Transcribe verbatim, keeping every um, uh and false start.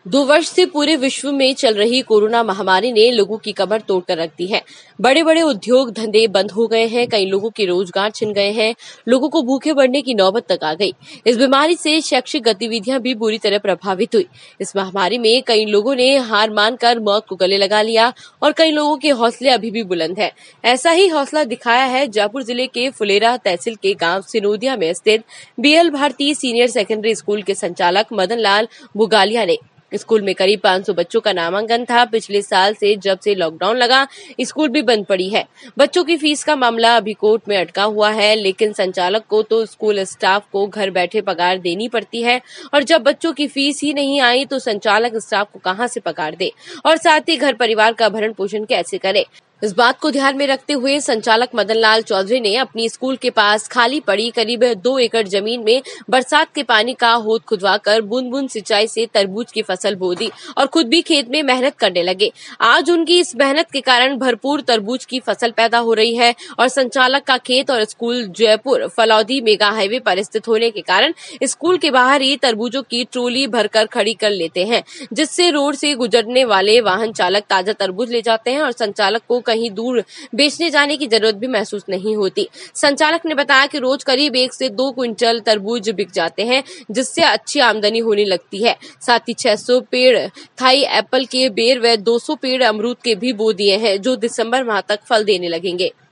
दो वर्ष से पूरे विश्व में चल रही कोरोना महामारी ने लोगों की कमर तोड़कर रख दी है। बड़े बड़े उद्योग धंधे बंद हो गए हैं, कई लोगों के रोजगार छिन गए हैं, लोगों को भूखे बढ़ने की नौबत तक आ गई। इस बीमारी से शैक्षिक गतिविधियां भी बुरी तरह प्रभावित हुई। इस महामारी में कई लोगों ने हार मानकर मौत को गले लगा लिया और कई लोगों के हौसले अभी भी बुलंद है। ऐसा ही हौसला दिखाया है जयपुर जिले के फुलेरा तहसील के गाँव सिनोदिया में स्थित BL Bharati senior secondary school के संचालक मदन लाल बुगालिया ने। स्कूल में करीब पाँच सौ बच्चों का नामांकन था। पिछले साल से जब से लॉकडाउन लगा, स्कूल भी बंद पड़ी है। बच्चों की फीस का मामला अभी कोर्ट में अटका हुआ है, लेकिन संचालक को तो स्कूल स्टाफ को घर बैठे पगार देनी पड़ती है और जब बच्चों की फीस ही नहीं आई तो संचालक स्टाफ को कहां से पगार दे और साथ ही घर परिवार का भरण पोषण कैसे करे। इस बात को ध्यान में रखते हुए संचालक मदन लाल चौधरी ने अपनी स्कूल के पास खाली पड़ी करीब दो एकड़ जमीन में बरसात के पानी का हौद खुदवाकर बूंद बूंद सिंचाई से तरबूज की फसल बो दी और खुद भी खेत में मेहनत करने लगे। आज उनकी इस मेहनत के कारण भरपूर तरबूज की फसल पैदा हो रही है और संचालक का खेत और school Jaipur Phalodi mega highway पर स्थित होने के कारण स्कूल के बाहर ही तरबूजों की ट्रोली भरकर खड़ी कर लेते हैं, जिससे रोड से गुजरने वाले वाहन चालक ताजा तरबूज ले जाते हैं और संचालक को कहीं दूर बेचने जाने की जरूरत भी महसूस नहीं होती। संचालक ने बताया कि रोज करीब एक से दो क्विंटल तरबूज बिक जाते हैं, जिससे अच्छी आमदनी होने लगती है। साथ ही छह सौ पेड़ थाई एप्पल के बेर व दो सौ पेड़ अमरूद के भी बो दिए हैं, जो दिसंबर माह तक फल देने लगेंगे।